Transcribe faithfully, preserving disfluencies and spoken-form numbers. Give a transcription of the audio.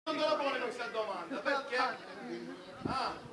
Non te la pone questa domanda, perché? Ah.